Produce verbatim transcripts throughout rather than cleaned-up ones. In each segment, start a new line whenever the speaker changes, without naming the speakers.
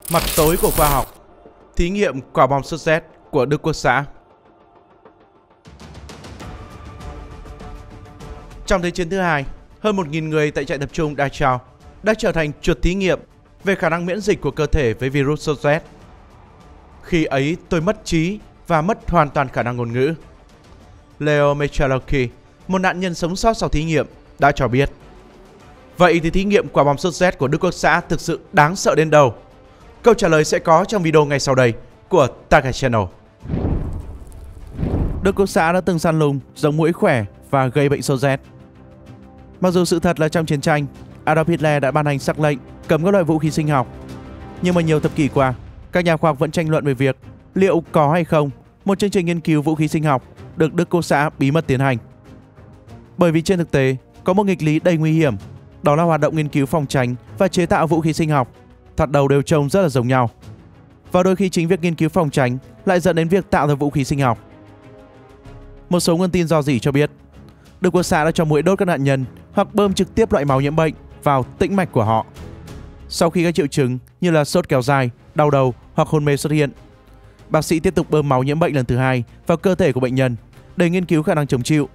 Mặt tối của khoa học. Thí nghiệm quả bom sốt rét của Đức Quốc xã. Trong Thế chiến thứ hai, hơn một nghìn người tại trại tập trung Dachau đã trở thành chuột thí nghiệm về khả năng miễn dịch của cơ thể với virus sốt rét. Khi ấy tôi mất trí và mất hoàn toàn khả năng ngôn ngữ. Leo Michalowski, một nạn nhân sống sót sau thí nghiệm, đã cho biết. Vậy thì thí nghiệm quả bom sốt rét của Đức Quốc xã thực sự đáng sợ đến đâu? Câu trả lời sẽ có trong video ngay sau đây của Takai Channel. Đức Quốc xã đã từng săn lùng giống muỗi khỏe và gây bệnh sốt rét. Mặc dù sự thật là trong chiến tranh, Adolf Hitler đã ban hành sắc lệnh cấm các loại vũ khí sinh học, nhưng mà nhiều thập kỷ qua, các nhà khoa học vẫn tranh luận về việc liệu có hay không một chương trình nghiên cứu vũ khí sinh học được Đức Quốc xã bí mật tiến hành. Bởi vì trên thực tế, có một nghịch lý đầy nguy hiểm, đó là hoạt động nghiên cứu phòng tránh và chế tạo vũ khí sinh học thoạt đầu đều trông rất là giống nhau. Và đôi khi chính việc nghiên cứu phòng tránh lại dẫn đến việc tạo ra vũ khí sinh học. Một số nguồn tin rò rỉ cho biết, Đức Quốc xã đã cho muỗi đốt các nạn nhân hoặc bơm trực tiếp loại máu nhiễm bệnh vào tĩnh mạch của họ. Sau khi các triệu chứng như là sốt kéo dài, đau đầu hoặc hôn mê xuất hiện, bác sĩ tiếp tục bơm máu nhiễm bệnh lần thứ hai vào cơ thể của bệnh nhân để nghiên cứu khả năng chống chịu.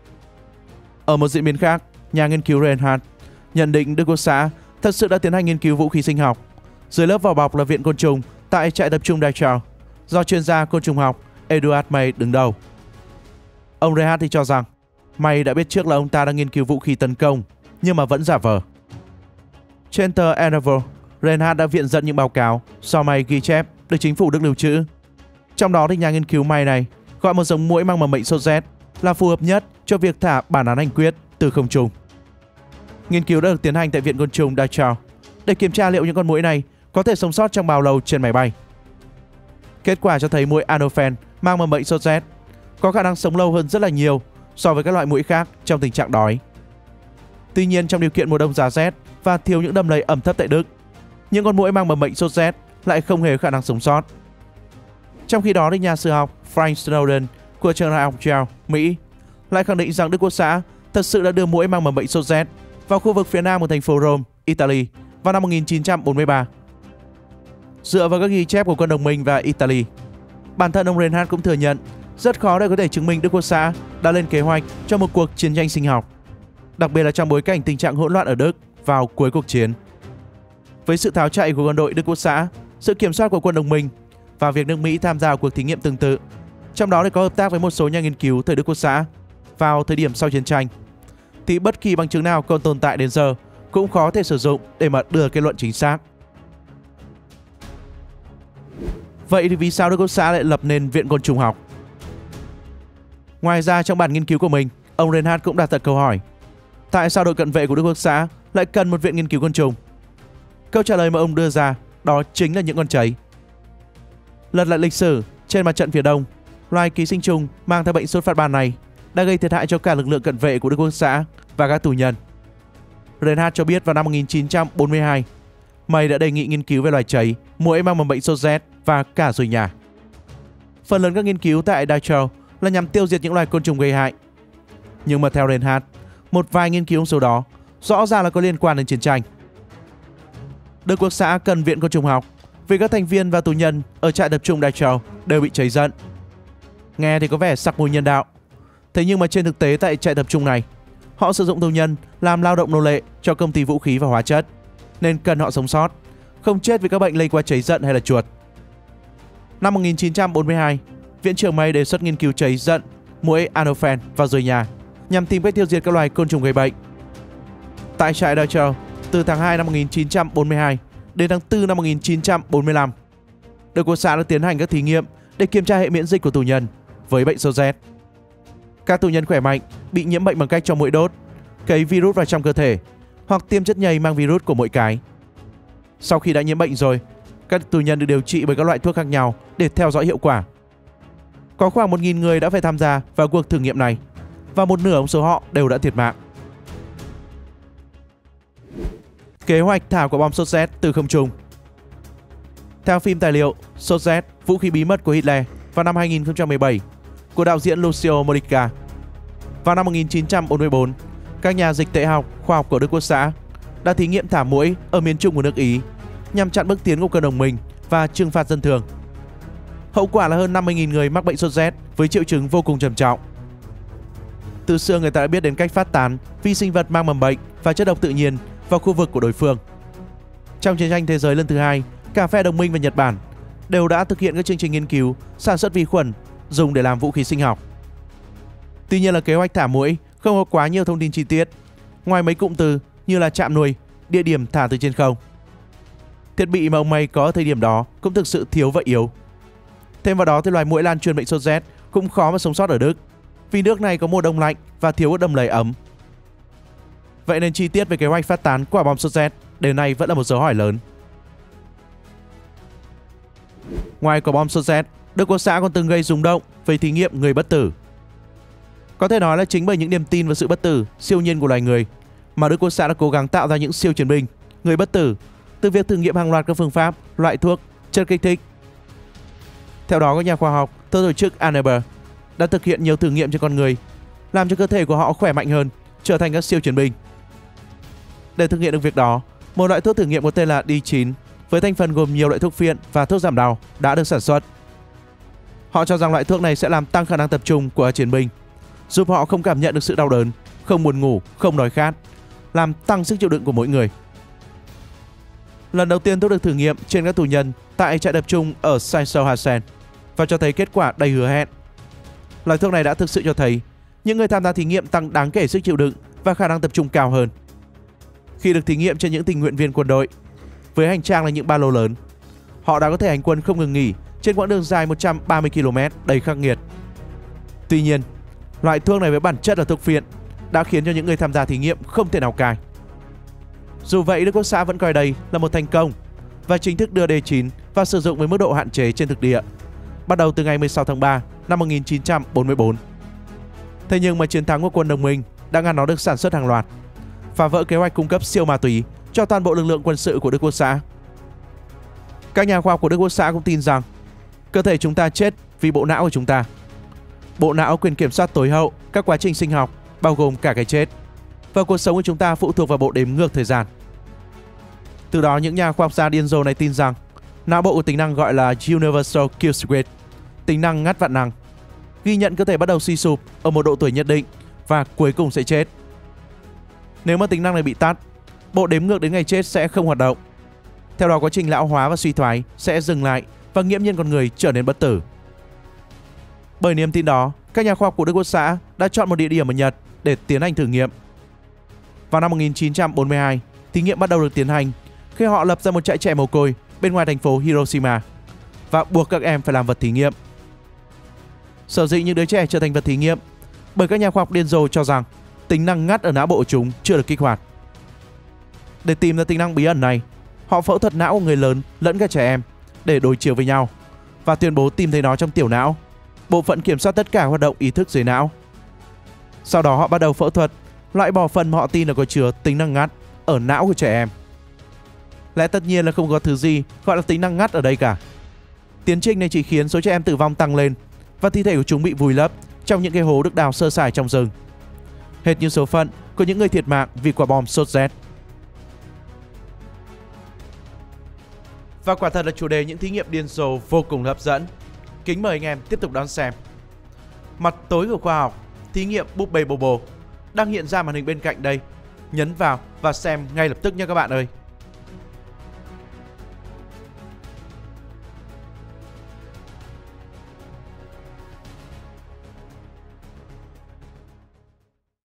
Ở một diễn biến khác, nhà nghiên cứu Reinhardt nhận định Đức Quốc xã thật sự đã tiến hành nghiên cứu vũ khí sinh học dưới lớp vỏ bọc là Viện Côn trùng tại trại tập trung Dachau do chuyên gia côn trùng học Eduard May đứng đầu. Ông Reinhardt thì cho rằng May đã biết trước là ông ta đang nghiên cứu vũ khí tấn công nhưng mà vẫn giả vờ. Trên tờ Endeavour, Reinhardt đã viện dẫn những báo cáo do May ghi chép được chính phủ Đức lưu trữ. Trong đó thì nhà nghiên cứu May này gọi một giống muỗi mang mầm bệnh sốt rét là phù hợp nhất cho việc thả bản án hành quyết từ không trung. Nghiên cứu đã được tiến hành tại Viện Côn trùng Dachau để kiểm tra liệu những con muỗi này có thể sống sót trong bao lâu trên máy bay. Kết quả cho thấy muỗi Anopheles mang mầm bệnh sốt rét có khả năng sống lâu hơn rất là nhiều so với các loại muỗi khác trong tình trạng đói. Tuy nhiên, trong điều kiện mùa đông giá rét và thiếu những đầm lầy ẩm thấp tại Đức, những con muỗi mang mầm bệnh sốt rét lại không hề có khả năng sống sót. Trong khi đó, thì nhà sử học Frank Snowden của trường đại học Yale, Mỹ lại khẳng định rằng Đức Quốc xã thật sự đã đưa muỗi mang mầm bệnh sốt rét vào khu vực phía nam của thành phố Rome, Italy vào năm một nghìn chín trăm bốn mươi ba. Dựa vào các ghi chép của quân đồng minh và Italy, bản thân ông Reinhardt cũng thừa nhận rất khó để có thể chứng minh Đức Quốc xã đã lên kế hoạch cho một cuộc chiến tranh sinh học, đặc biệt là trong bối cảnh tình trạng hỗn loạn ở Đức vào cuối cuộc chiến. Với sự tháo chạy của quân đội Đức Quốc xã, sự kiểm soát của quân đồng minh và việc nước Mỹ tham gia vào cuộc thí nghiệm tương tự, trong đó thì có hợp tác với một số nhà nghiên cứu thời Đức Quốc xã vào thời điểm sau chiến tranh, thì bất kỳ bằng chứng nào còn tồn tại đến giờ cũng khó thể sử dụng để mà đưa kết luận chính xác. Vậy thì vì sao Đức Quốc xã lại lập nên Viện Côn trùng học? Ngoài ra, trong bản nghiên cứu của mình, ông Reinhardt cũng đặt ra câu hỏi: tại sao đội cận vệ của Đức Quốc xã lại cần một viện nghiên cứu côn trùng? Câu trả lời mà ông đưa ra đó chính là những con cháy. Lật lại lịch sử, trên mặt trận phía Đông, loài ký sinh trùng mang theo bệnh sốt phát ban này đã gây thiệt hại cho cả lực lượng cận vệ của Đức Quốc xã và các tù nhân. Reinhardt cho biết vào năm một nghìn chín trăm bốn mươi hai, May đã đề nghị nghiên cứu về loài cháy, muỗi mang mầm bệnh sốt rét và cả ruồi nhả. Phần lớn các nghiên cứu tại Dachau là nhằm tiêu diệt những loài côn trùng gây hại. Nhưng mà theo Reinhardt, một vài nghiên cứu trong số đó rõ ràng là có liên quan đến chiến tranh. Đức Quốc xã cần viện côn trùng học vì các thành viên và tù nhân ở trại tập trung Dachau đều bị cháy giận. Nghe thì có vẻ sặc mùi nhân đạo. Thế nhưng mà trên thực tế tại trại tập trung này, họ sử dụng tù nhân làm lao động nô lệ cho công ty vũ khí và hóa chất, nên cần họ sống sót, không chết vì các bệnh lây qua cháy giận hay là chuột. Năm một nghìn chín trăm bốn mươi hai, Viện trưởng May đề xuất nghiên cứu cháy giận, muỗi Anopheles và ruồi nhả nhằm tìm cách tiêu diệt các loài côn trùng gây bệnh. Tại trại Dachau, từ tháng hai năm một nghìn chín trăm bốn mươi hai đến tháng tư năm một nghìn chín trăm bốn mươi lăm, Đức Quốc xã đã tiến hành các thí nghiệm để kiểm tra hệ miễn dịch của tù nhân với bệnh sốt rét. Các tù nhân khỏe mạnh bị nhiễm bệnh bằng cách cho muỗi đốt, cấy virus vào trong cơ thể hoặc tiêm chất nhầy mang virus của mỗi cái. Sau khi đã nhiễm bệnh rồi, các tù nhân được điều trị bởi các loại thuốc khác nhau để theo dõi hiệu quả. Có khoảng một nghìn người đã phải tham gia vào cuộc thử nghiệm này và một nửa trong số họ đều đã thiệt mạng. Kế hoạch thả quả bom sốt rét từ không trung. Theo phim tài liệu Sốt rét, vũ khí bí mật của Hitler vào năm hai nghìn không trăm mười bảy của đạo diễn Lucio Modica, vào năm một nghìn chín trăm bốn mươi tư, các nhà dịch tễ học khoa học của Đức Quốc xã đã thí nghiệm thả muỗi ở miền trung của nước Ý nhằm chặn bước tiến của quân đồng minh và trừng phạt dân thường. Hậu quả là hơn năm mươi nghìn người mắc bệnh sốt rét với triệu chứng vô cùng trầm trọng. Từ xưa người ta đã biết đến cách phát tán vi sinh vật mang mầm bệnh và chất độc tự nhiên vào khu vực của đối phương. Trong chiến tranh thế giới lần thứ hai, cả phe đồng minh và Nhật Bản đều đã thực hiện các chương trình nghiên cứu sản xuất vi khuẩn dùng để làm vũ khí sinh học. Tuy nhiên là kế hoạch thả muỗi không có quá nhiều thông tin chi tiết, ngoài mấy cụm từ như là trạm nuôi, địa điểm thả từ trên không. Thiết bị mà ông May có ở thời điểm đó cũng thực sự thiếu và yếu. Thêm vào đó thì loài muỗi lan truyền bệnh sốt rét cũng khó mà sống sót ở Đức, vì nước này có mùa đông lạnh và thiếu các đầm lầy ấm. Vậy nên chi tiết về kế hoạch phát tán quả bom sốt rét đến nay vẫn là một dấu hỏi lớn. Ngoài quả bom sốt rét, Đức Quốc xã còn từng gây rung động về thí nghiệm người bất tử. Có thể nói là chính bởi những niềm tin vào sự bất tử siêu nhiên của loài người mà Đức Quốc xã đã cố gắng tạo ra những siêu chiến binh, người bất tử, từ việc thử nghiệm hàng loạt các phương pháp, loại thuốc, chất kích thích. Theo đó, các nhà khoa học thuộc tổ chức Anneber đã thực hiện nhiều thử nghiệm trên con người, làm cho cơ thể của họ khỏe mạnh hơn, trở thành các siêu chiến binh. Để thực hiện được việc đó, một loại thuốc thử nghiệm có tên là D chín với thành phần gồm nhiều loại thuốc phiện và thuốc giảm đau đã được sản xuất. Họ cho rằng loại thuốc này sẽ làm tăng khả năng tập trung của chiến binh, giúp họ không cảm nhận được sự đau đớn, không buồn ngủ, không đói khát, làm tăng sức chịu đựng của mỗi người. Lần đầu tiên thuốc được thử nghiệm trên các tù nhân tại trại tập trung ở Sachsenhausen và cho thấy kết quả đầy hứa hẹn. Loại thuốc này đã thực sự cho thấy những người tham gia thí nghiệm tăng đáng kể sức chịu đựng và khả năng tập trung cao hơn. Khi được thí nghiệm trên những tình nguyện viên quân đội, với hành trang là những ba lô lớn, họ đã có thể hành quân không ngừng nghỉ trên quãng đường dài một trăm ba mươi ki lô mét đầy khắc nghiệt. Tuy nhiên, loại thuốc này với bản chất là thuốc phiện đã khiến cho những người tham gia thí nghiệm không thể nào cai. Dù vậy, Đức Quốc xã vẫn coi đây là một thành công và chính thức đưa D chín vào sử dụng với mức độ hạn chế trên thực địa, bắt đầu từ ngày mười sáu tháng ba năm một nghìn chín trăm bốn mươi tư. Thế nhưng mà chiến thắng của quân đồng minh đã ngăn nó được sản xuất hàng loạt, phá vỡ kế hoạch cung cấp siêu ma túy cho toàn bộ lực lượng quân sự của Đức Quốc xã. Các nhà khoa học của Đức Quốc xã cũng tin rằng cơ thể chúng ta chết vì bộ não của chúng ta. Bộ não quyền kiểm soát tối hậu các quá trình sinh học, bao gồm cả cái chết, và cuộc sống của chúng ta phụ thuộc vào bộ đếm ngược thời gian. Từ đó, những nhà khoa học gia điên rồ này tin rằng não bộ của tính năng gọi là Universal Kill Switch, tính năng ngắt vạn năng, ghi nhận cơ thể bắt đầu suy sụp ở một độ tuổi nhất định và cuối cùng sẽ chết. Nếu mà tính năng này bị tắt, bộ đếm ngược đến ngày chết sẽ không hoạt động. Theo đó, quá trình lão hóa và suy thoái sẽ dừng lại và nghiễm nhiên con người trở nên bất tử. Bởi niềm tin đó, các nhà khoa học của Đức Quốc xã đã chọn một địa điểm ở Nhật để tiến hành thử nghiệm. Vào năm một nghìn chín trăm bốn mươi hai, thí nghiệm bắt đầu được tiến hành khi họ lập ra một trại trẻ mồ côi bên ngoài thành phố Hiroshima và buộc các em phải làm vật thí nghiệm. Sở dĩ những đứa trẻ trở thành vật thí nghiệm bởi các nhà khoa học điên rồ cho rằng tính năng ngắt ở não bộ của chúng chưa được kích hoạt. Để tìm ra tính năng bí ẩn này, họ phẫu thuật não của người lớn lẫn cả trẻ em để đối chiếu với nhau và tuyên bố tìm thấy nó trong tiểu não, bộ phận kiểm soát tất cả hoạt động ý thức dưới não. Sau đó họ bắt đầu phẫu thuật loại bỏ phần mà họ tin là có chứa tính năng ngắt ở não của trẻ em. Lẽ tất nhiên là không có thứ gì gọi là tính năng ngắt ở đây cả. Tiến trình này chỉ khiến số trẻ em tử vong tăng lên và thi thể của chúng bị vùi lấp trong những cái hố được đào sơ sài trong rừng, hệt như số phận của những người thiệt mạng vì quả bom sốt rét. Và quả thật là chủ đề những thí nghiệm điên rồ vô cùng hấp dẫn. Kính mời anh em tiếp tục đón xem. Mặt tối của khoa học, thí nghiệm búp bê Bobo đang hiện ra màn hình bên cạnh đây. Nhấn vào và xem ngay lập tức nha các bạn ơi.